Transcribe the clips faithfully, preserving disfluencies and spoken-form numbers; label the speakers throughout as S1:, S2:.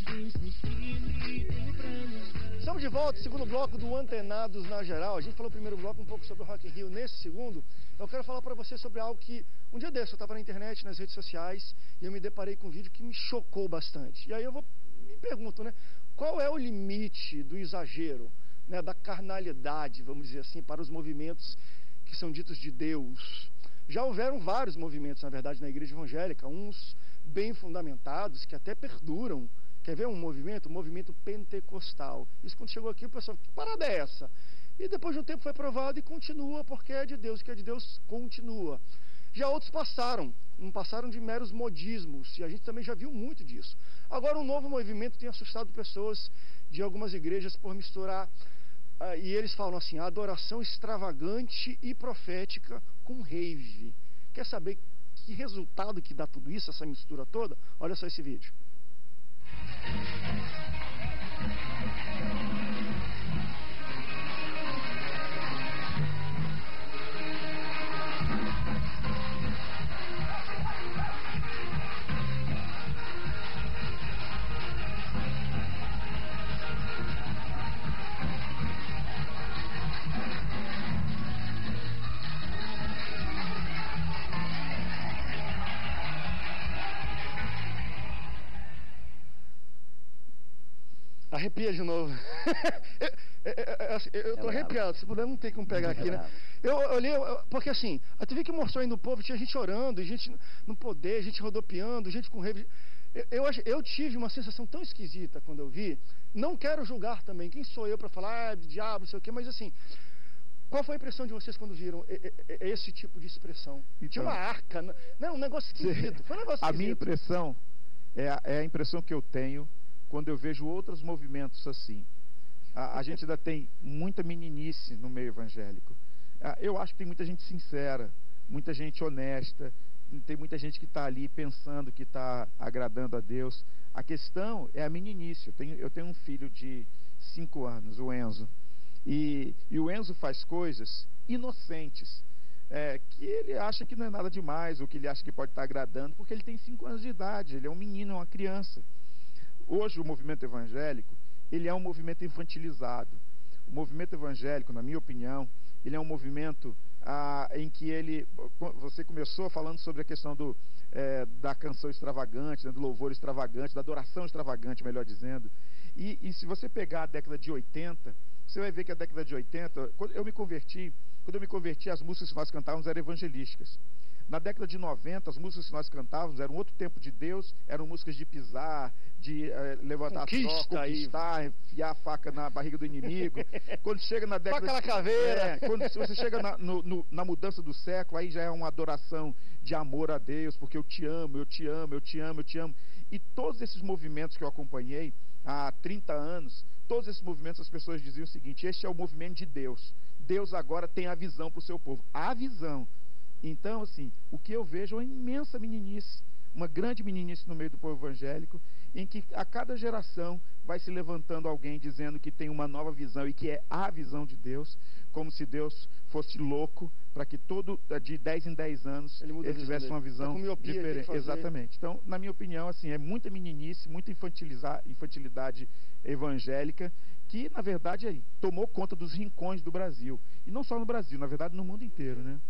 S1: Estamos de volta, segundo bloco do Antenados na Geral. A gente falou no primeiro bloco um pouco sobre o Rock in Rio. Nesse segundo, eu quero falar para você sobre algo que, um dia desse, eu estava na internet, nas redes sociais, e eu me deparei com um vídeo que me chocou bastante. E aí eu vou, me pergunto, né, qual é o limite do exagero, né, da carnalidade, vamos dizer assim, para os movimentos que são ditos de Deus? Já houveram vários movimentos, na verdade, na igreja evangélica, uns bem fundamentados, que até perduram. Quer ver um movimento? O movimento pentecostal. Isso, quando chegou aqui, o pessoal, que parada é essa? E depois de um tempo foi provado e continua, porque é de Deus, que é de Deus continua. Já outros passaram, não passaram de meros modismos, e a gente também já viu muito disso. Agora um novo movimento tem assustado pessoas de algumas igrejas por misturar, uh, e eles falam assim, adoração extravagante e profética com rave. Quer saber que resultado que dá tudo isso, essa mistura toda? Olha só esse vídeo. Arrepia de novo. eu, eu, eu tô é arrepiado, se puder não tem como pegar é aqui, né? Eu olhei, porque assim, a T V que mostrou aí no povo, tinha gente orando, gente no poder, gente rodopiando, gente com rave. Eu, eu, eu tive uma sensação tão esquisita quando eu vi. Não quero julgar também, quem sou eu para falar, ah, de diabo, não sei o quê, mas assim, qual foi a impressão de vocês quando viram esse tipo de expressão? Então, tinha uma arca, não, um negócio esquisito, foi um negócio esquisito.
S2: A minha impressão é a, é a impressão que eu tenho quando eu vejo outros movimentos assim. A, a gente ainda tem muita meninice no meio evangélico. A, eu acho que tem muita gente sincera, muita gente honesta, tem muita gente que está ali pensando que está agradando a Deus. A questão é a meninice. Eu tenho, eu tenho um filho de cinco anos, o Enzo, e, e o Enzo faz coisas inocentes, é, que ele acha que não é nada demais, ou que ele acha que pode estar agradando, porque ele tem cinco anos de idade, ele é um menino, é uma criança. Hoje o movimento evangélico, ele é um movimento infantilizado. O movimento evangélico, na minha opinião, ele é um movimento ah, em que ele... Você começou falando sobre a questão do, é, da canção extravagante, né, do louvor extravagante, da adoração extravagante, melhor dizendo. E, e se você pegar a década de oitenta, você vai ver que a década de oitenta, quando eu me converti, quando eu me converti, as músicas que nós cantávamos eram evangelísticas. Na década de noventa, as músicas que nós cantávamos eram outro tempo de Deus, eram músicas de pisar, de eh, levantar
S1: Conquista,
S2: a troca, conquistar, enfiar a faca na barriga do inimigo. Quando chega na década...
S1: Faca na caveira!
S2: É, quando você chega na, no, no, na mudança do século, aí já é uma adoração de amor a Deus, porque eu te amo, eu te amo, eu te amo, eu te amo. E todos esses movimentos que eu acompanhei há trinta anos, todos esses movimentos as pessoas diziam o seguinte, este é o movimento de Deus. Deus agora tem a visão para o seu povo. A visão. Então, assim, o que eu vejo é uma imensa meninice, uma grande meninice no meio do povo evangélico, em que a cada geração vai se levantando alguém dizendo que tem uma nova visão e que é a visão de Deus, como se Deus fosse louco para que todo, de dez em dez anos, ele, ele tivesse dele. uma visão tá diferente. Exatamente. Então, na minha opinião, assim, é muita meninice, muita infantilidade evangélica, que, na verdade, tomou conta dos rincões do Brasil. E não só no Brasil, na verdade, no mundo inteiro, né?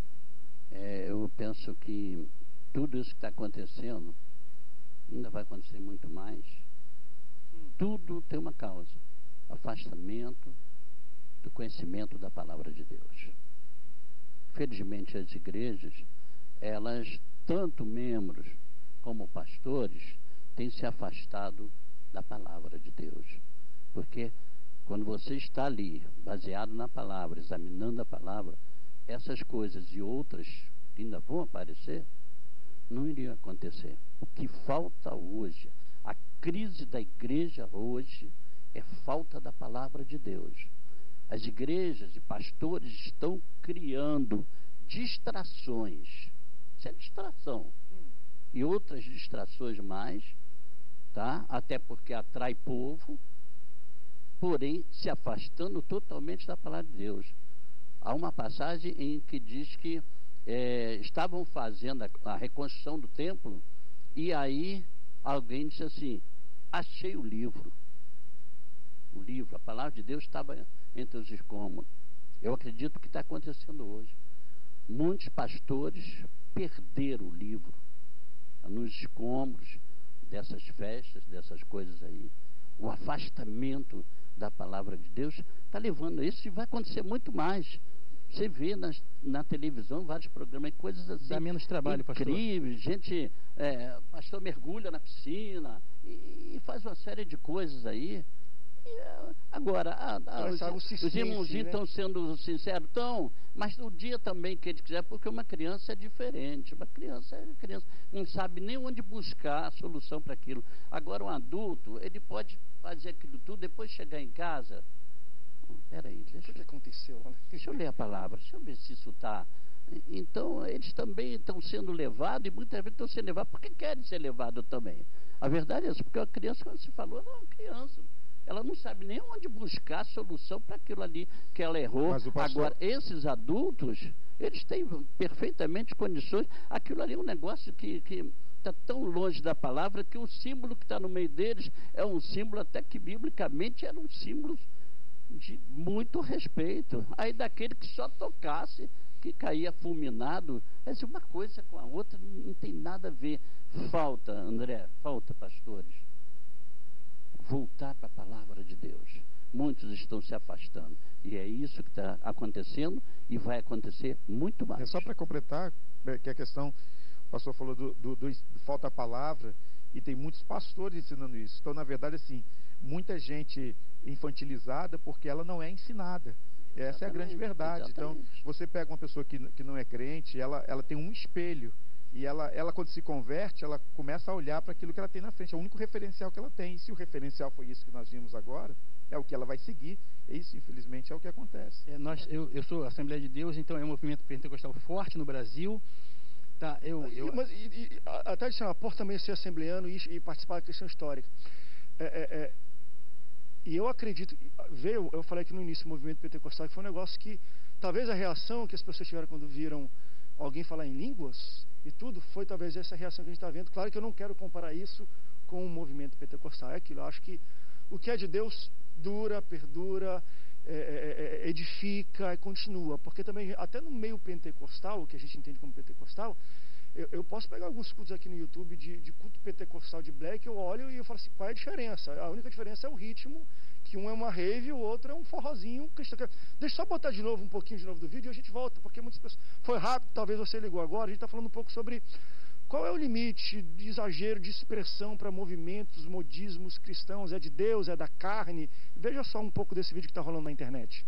S3: É, eu penso que tudo isso que está acontecendo, ainda vai acontecer muito mais, hum. tudo tem uma causa, afastamento do conhecimento da palavra de Deus. Felizmente as igrejas, elas, tanto membros como pastores, têm se afastado da palavra de Deus, porque quando você está ali, baseado na palavra, examinando a palavra, essas coisas e outras que ainda vão aparecer, não iriam acontecer. O que falta hoje, a crise da igreja hoje, é falta da palavra de Deus. As igrejas e pastores estão criando distrações, isso é distração, hum. e outras distrações mais, tá? Até porque atrai povo, porém se afastando totalmente da palavra de Deus. Há uma passagem em que diz que é, estavam fazendo a, a reconstrução do templo, e aí alguém disse assim, achei o livro. O livro, a palavra de Deus estava entre os escombros. Eu acredito que está acontecendo hoje. Muitos pastores perderam o livro. Tá nos escombros dessas festas, dessas coisas aí. O afastamento da palavra de Deus está levando a isso, e vai acontecer muito mais. Você vê nas, na televisão vários programas, coisas assim.
S4: Dá menos trabalho, pastor.
S3: Incríveis, gente, é, pastor mergulha na piscina e, e faz uma série de coisas aí. E, agora, a, a, os, os irmãozinhos estão, né, sendo sinceros, estão, mas no dia também que eles quiserem, porque uma criança é diferente, uma criança é criança, não sabe nem onde buscar a solução para aquilo. Agora, um adulto, ele pode fazer aquilo tudo, depois chegar em casa. Peraí, deixa,
S1: o que aconteceu?
S3: Deixa eu ler a palavra, deixa eu ver se isso está. Então, eles também estão sendo levados, e muitas vezes estão sendo levados porque querem ser levados também. A verdade é essa, porque a criança, quando se falou, não, criança, ela não sabe nem onde buscar a solução para aquilo ali que ela errou. Pastor... Agora, esses adultos, eles têm perfeitamente condições. Aquilo ali é um negócio que está tão longe da palavra que o símbolo que está no meio deles é um símbolo até que biblicamente era um símbolo de muito respeito. Aí daquele que só tocasse, que caía fulminado, é uma coisa com a outra, não tem nada a ver. Falta, André, falta, pastores, voltar para a palavra de Deus. Muitos estão se afastando, e é isso que está acontecendo, e vai acontecer muito mais.
S2: É só para completar, que a questão, o pastor falou do, do, do, do falta a palavra, e tem muitos pastores ensinando isso. Então, na verdade, assim, muita gente infantilizada porque ela não é ensinada. Essa exatamente, é a grande verdade. Exatamente. Então, você pega uma pessoa que, que não é crente, ela, ela tem um espelho, e ela, ela, quando se converte, ela começa a olhar para aquilo que ela tem na frente. É o único referencial que ela tem. E se o referencial foi isso que nós vimos agora, é o que ela vai seguir. E isso, infelizmente, é o que acontece.
S4: É, nós, eu, eu sou Assembleia de Deus, então é um movimento pentecostal forte no Brasil. Tá, eu, eu...
S1: Mas, e, e, até de chamar por também ser assembleano e, e participar da questão histórica. É, é, é, e eu acredito, veio, eu falei aqui no início, o movimento pentecostal, que foi um negócio que, talvez a reação que as pessoas tiveram quando viram alguém falar em línguas e tudo, foi talvez essa reação que a gente está vendo. Claro que eu não quero comparar isso com o movimento pentecostal, é aquilo. Eu acho que o que é de Deus dura, perdura, é, é, edifica e continua. Porque também, até no meio pentecostal, o que a gente entende como pentecostal, eu, eu posso pegar alguns cultos aqui no YouTube de, de culto pentecostal de Black, eu olho e eu falo assim, qual é a diferença? A única diferença é o ritmo, que um é uma rave e o outro é um forrozinho cristão. Deixa eu só botar de novo um pouquinho de novo do vídeo e a gente volta, porque muitas pessoas... Foi rápido, talvez você ligou agora, a gente está falando um pouco sobre qual é o limite de exagero, de expressão para movimentos, modismos cristãos, é de Deus, é da carne. Veja só um pouco desse vídeo que está rolando na internet.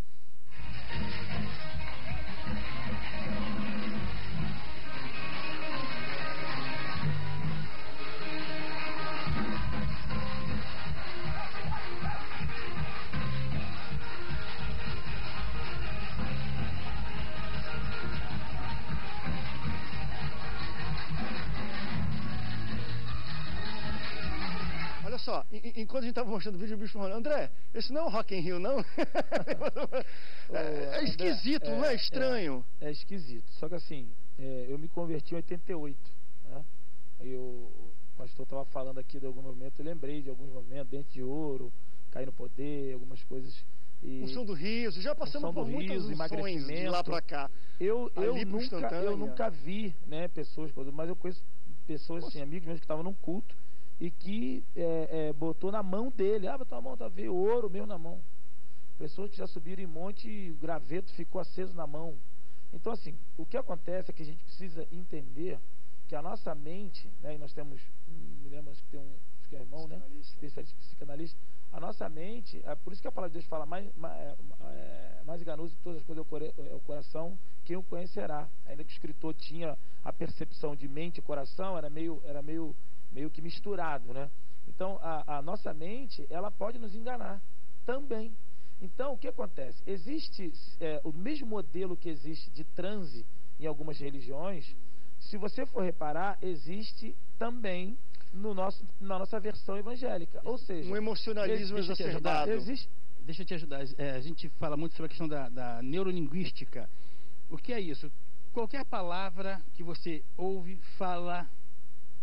S1: Olha só, enquanto a gente estava mostrando o vídeo, o bicho falando, André, esse não é o Rock in Rio, não? é, é esquisito, André, não é, é estranho?
S5: É, é esquisito, só que assim, é, eu me converti em oitenta e oito, né? Eu, o pastor estava falando aqui de algum movimento, eu lembrei de alguns movimentos, Dente de Ouro, Cair no Poder, algumas coisas. E,
S1: unção do riso, já passamos por muitas unções de lá para cá.
S5: Eu, eu, nunca, eu nunca vi, né, pessoas, mas eu conheço pessoas, assim, amigos meus que estavam num culto, e que é, é, botou na mão dele, ah, botou na mão, tá vendo ouro mesmo na mão. Pessoas que já subiram em monte e o graveto ficou aceso na mão. Então, assim, o que acontece é que a gente precisa entender que a nossa mente, né, e nós temos, me lembro, acho que tem um, acho que é irmão, né, especialista psicanalista, a nossa mente, é por isso que a palavra de Deus fala, mais, mais, é, mais enganoso de todas as coisas é o coração, quem o conhecerá. Ainda que o escritor tinha a percepção de mente e coração, era meio, era meio meio que misturado, né? Então, a, a nossa mente, ela pode nos enganar também. Então, o que acontece? Existe é, o mesmo modelo que existe de transe em algumas religiões, se você for reparar, existe também no nosso, na nossa versão evangélica. Ou seja,
S1: um emocionalismo exacerbado.
S4: Existe, deixa eu te ajudar. É, a gente fala muito sobre a questão da, da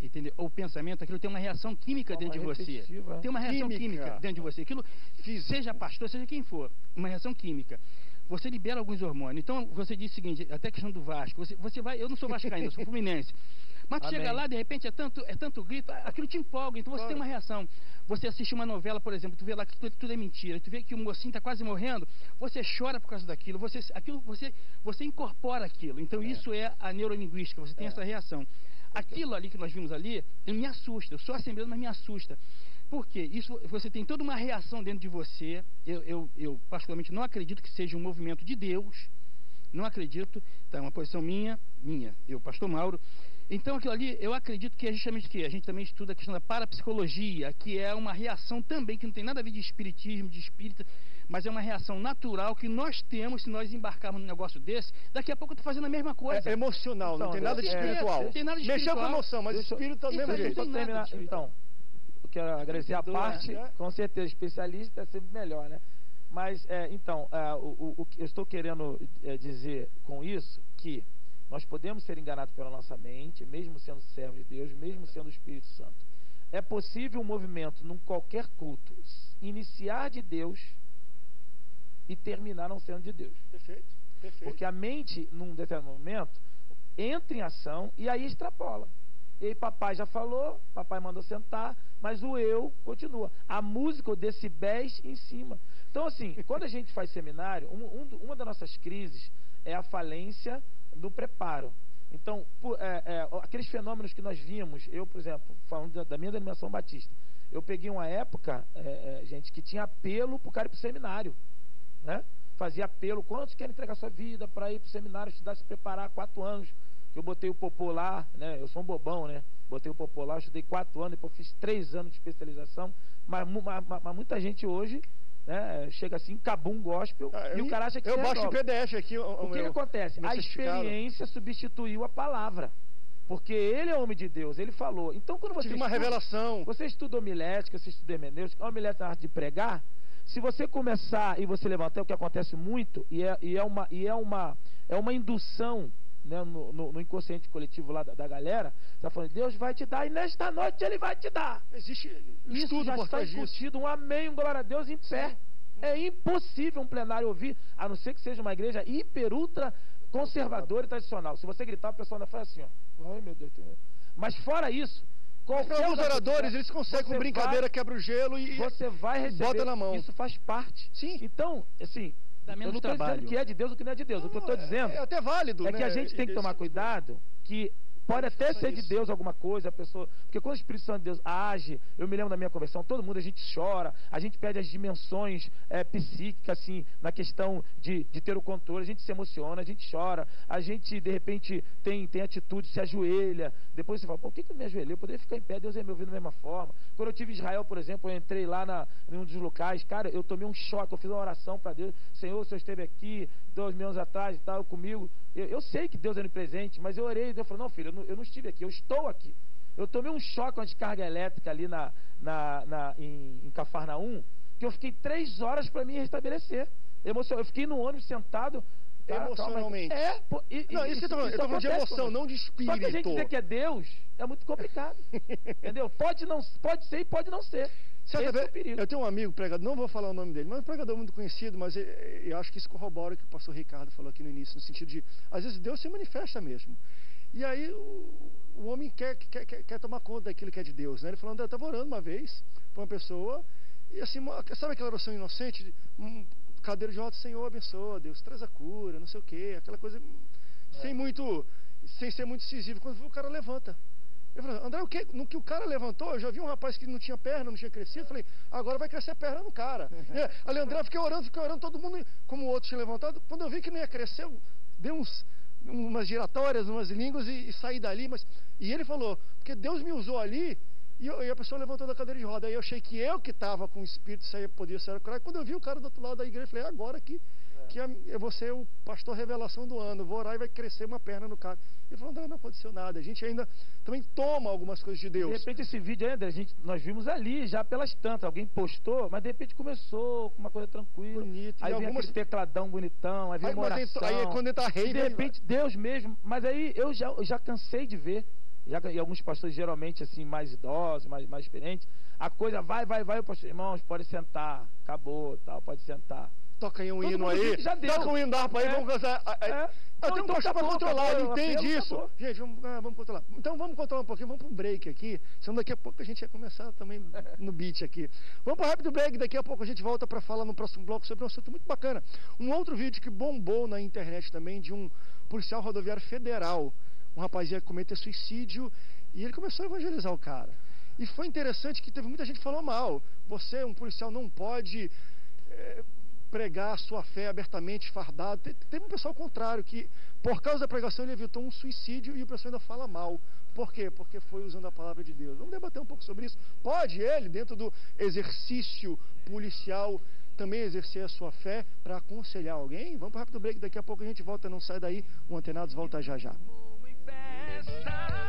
S4: entendeu? Ou pensamento, aquilo tem uma reação química dentro de você. Tem uma reação química. química dentro de você. Aquilo, seja pastor, seja quem for, uma reação química. Você libera alguns hormônios. Então, você diz o seguinte, até a questão do Vasco, você, você vai, eu não sou vascaíno, eu sou fluminense. Mas tu chega lá, de repente, é tanto, é tanto grito, aquilo te empolga, então você claro. tem uma reação. Você assiste uma novela, por exemplo, tu vê lá que tudo, tudo é mentira, tu vê que o mocinho está quase morrendo, você chora por causa daquilo, você, aquilo, você, você incorpora aquilo. Então, é. isso é a neurolinguística, você tem é. essa reação. Aquilo ali que nós vimos ali, me assusta, eu sou assembleano, mas me assusta. Por quê? Isso, você tem toda uma reação dentro de você. Eu, eu, eu, particularmente, não acredito que seja um movimento de Deus. Não acredito. Tá, é uma posição minha, minha, eu, pastor Mauro. Então, aquilo ali, eu acredito que é justamente que a gente também estuda a questão da parapsicologia, que é uma reação também, que não tem nada a ver de espiritismo, de espírita, mas é uma reação natural que nós temos se nós embarcarmos num negócio desse. Daqui a pouco eu estou fazendo a mesma coisa.
S1: É emocional, então, não tem nada de espiritual. Não tem nada de espiritual. Mexeu com emoção, mas
S5: deixa,
S1: espírito está do mesmo jeito.
S5: Terminar, então, eu quero agradecer a parte, é. com certeza, especialista é sempre melhor, né? Mas, é, então, é, o, o que eu estou querendo é, dizer com isso, que nós podemos ser enganados pela nossa mente, mesmo sendo servos de Deus, mesmo sendo o Espírito Santo. É possível um movimento, num qualquer culto, iniciar de Deus e terminar não sendo de Deus.
S1: Perfeito, perfeito.
S5: Porque a mente, num determinado momento, entra em ação e aí extrapola. E aí papai já falou, papai mandou sentar, mas o eu continua. A música, o decibéis em cima. Então, assim, quando a gente faz seminário, um, um, uma das nossas crises é a falência do preparo. Então, por, é, é, aqueles fenômenos que nós vimos, eu, por exemplo, falando da, da minha denominação batista, eu peguei uma época, é, é, gente, que tinha apelo para o cara ir para o seminário, né? Fazia apelo, quantos querem entregar sua vida para ir para o seminário, estudar, se preparar quatro anos, que eu botei o popô lá, né? Eu sou um bobão, né? Botei o popô lá, estudei quatro anos, depois fiz três anos de especialização, mas, mas, mas muita gente hoje, né, chega assim, cabum gospel, ah, e o cara acha que
S1: eu baixo o P D F aqui. O,
S5: o, o que, meu, que acontece? A experiência substituiu a palavra. Porque ele é homem de Deus, ele falou. Então, quando você
S1: Tive
S5: estuda,
S1: uma revelação.
S5: Você estuda homilética, você estuda hermenêutica, a homilética é a arte de pregar. Se você começar e você levantar, o que acontece muito, e é, e é, uma, e é, uma, é uma indução, né, no, no, no inconsciente coletivo lá da, da galera, você está falando, Deus vai te dar, e nesta noite Ele vai te dar.
S1: Existe
S5: isso
S1: estudo
S5: já
S1: por
S5: está incutido, um amém, um glória a Deus em pé. Sim. É impossível um plenário ouvir, a não ser que seja uma igreja hiper, ultra conservadora e tradicional. Se você gritar, a pessoa ainda faz assim, ó. Ai, meu Deus. Mas fora isso,
S1: qualquer alguns oradores, eles conseguem com brincadeira, vai, quebra o gelo e
S5: você vai receber,
S1: bota na mão.
S5: Isso faz parte.
S1: Sim.
S5: Então, assim,
S4: dá menos
S5: eu não estou dizendo que é de Deus ou que não é de Deus. Não, o que eu estou dizendo
S1: é, é até válido,
S5: é
S1: né?
S5: que a gente tem que tomar cuidado, que pode até ser de Deus alguma coisa, a pessoa, porque quando o Espírito Santo de Deus age, eu me lembro da minha conversão, todo mundo, a gente chora, a gente perde as dimensões é, psíquicas, assim, na questão de, de ter o controle, a gente se emociona, a gente chora, a gente, de repente, tem, tem atitude, se ajoelha, depois você fala, por que, que eu me ajoelhei? Eu poderia ficar em pé, Deus ia me ouvir da mesma forma. Quando eu tive Israel, por exemplo, eu entrei lá na, em um dos locais, cara, eu tomei um choque, eu fiz uma oração para Deus, Senhor, o Senhor esteve aqui, dois mil anos atrás e tal, comigo, eu, eu sei que Deus é onipresente, mas eu orei e Deus falou, não filho, eu não, eu não estive aqui, eu estou aqui. Eu tomei um choque com a descarga elétrica ali na, na, na, em, em Cafarnaum, que eu fiquei três horas para me restabelecer. Emoção, eu fiquei no ônibus sentado. Tá,
S1: emocionalmente.
S5: Calma, é, pô, e,
S1: não, isso, isso, isso eu estou falando de emoção, não de espírito.
S5: Só que a gente dizer que é Deus é muito complicado. Entendeu? Pode, não, pode ser e pode não ser.
S1: Certa vez, é eu tenho um amigo pregador, não vou falar o nome dele, mas é um pregador muito conhecido, mas eu, eu acho que isso corrobora o que o pastor Ricardo falou aqui no início, no sentido de, às vezes Deus se manifesta mesmo. E aí o, o homem quer, quer, quer, quer tomar conta daquilo que é de Deus, né? Ele falou, eu estava orando uma vez para uma pessoa, e assim, sabe aquela oração inocente, de, um cadeiro de roda, Senhor abençoa, Deus traz a cura, não sei o quê, aquela coisa, é. sem muito, sem ser muito decisivo. Quando o cara levanta, eu falei, André, o que, no que o cara levantou, eu já vi um rapaz que não tinha perna, não tinha crescido, eu falei, agora vai crescer a perna no cara. E, ali, André, eu fiquei orando, fiquei orando, todo mundo, como o outro tinha levantado, quando eu vi que não ia crescer, eu dei uns, umas giratórias, umas línguas e, e saí dali, mas, e ele falou, porque Deus me usou ali, e, eu, e a pessoa levantou da cadeira de roda, aí eu achei que eu que estava com o espírito, saía, podia ser curar, quando eu vi o cara do outro lado da igreja, eu falei, agora que, é. que eu vou ser o pastor revelação do ano, vou orar e vai crescer uma perna no cara. Ele falou, André, não aconteceu nada, a gente ainda também toma algumas coisas de Deus.
S5: De repente esse vídeo ainda, a gente, nós vimos ali, já pelas tantas, alguém postou, mas de repente começou com uma coisa tranquila. Bonito. Aí vem algumas... aquele tecladão bonitão, aí vem aí, uma oração.
S1: Aí, aí quando entra a rei...
S5: De repente Deus mesmo, mas aí eu já, eu já cansei de ver já que, e alguns pastores geralmente assim, mais idosos, mais, mais experientes, a coisa vai, vai, vai, o pastor, irmãos, pode sentar, acabou, tal, pode sentar.
S1: Toca aí um hino aí, toca um hino da harpa aí, é. vamos cantar. É. Eu tenho um pastor para controlar, ele entende isso. Acabou. Gente, vamos, ah, vamos controlar. Então vamos controlar um pouquinho, vamos para um break aqui, senão daqui a pouco a gente vai começar também no beat aqui. Vamos para o rápido break, daqui a pouco a gente volta para falar no próximo bloco sobre um assunto muito bacana. Um outro vídeo que bombou na internet também de um policial rodoviário federal. Um rapazinho que comete suicídio e ele começou a evangelizar o cara. E foi interessante que teve muita gente que falou mal. Você, um policial, não pode... É, pregar a sua fé abertamente, fardado. Teve um pessoal contrário, que por causa da pregação ele evitou um suicídio e o pessoal ainda fala mal. Por quê? Porque foi usando a palavra de Deus. Vamos debater um pouco sobre isso. Pode ele, dentro do exercício policial, também exercer a sua fé para aconselhar alguém? Vamos para o rápido break, daqui a pouco a gente volta, não sai daí. O Antenados volta já já.